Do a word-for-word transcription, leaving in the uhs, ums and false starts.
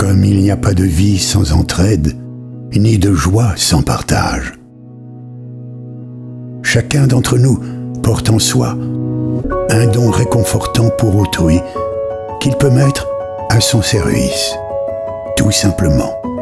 Comme il n'y a pas de vie sans entraide, ni de joie sans partage. Chacun d'entre nous porte en soi un don réconfortant pour autrui qu'il peut mettre à son service, tout simplement.